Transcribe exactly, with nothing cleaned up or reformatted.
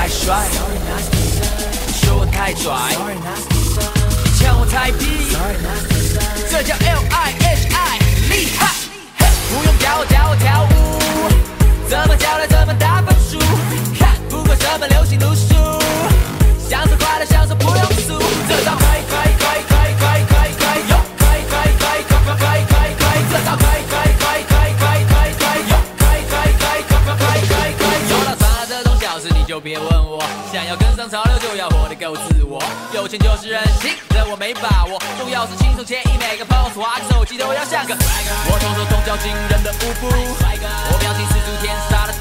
太帅，说我太拽，你抢我太屁，这叫 L I H I 厉害。不用教我教我跳舞，怎么教来怎么打分数，看不管什么流行路数，享受快乐享受不用输，这招可以可以可以可以可以可以可以哟，可以可以可以可以可以可以可以，这招可以可以可以可以可以可以可以哟，可以可以可以可以可以可以可以。说到穿了这种小事你就别问我，想要跟上潮流就要活得够自我，有钱就是任性，这我没把握，重要是轻松惬意，每个 pose 划个手机都要像个。我动手动脚惊人的舞步，我表情十足天杀的。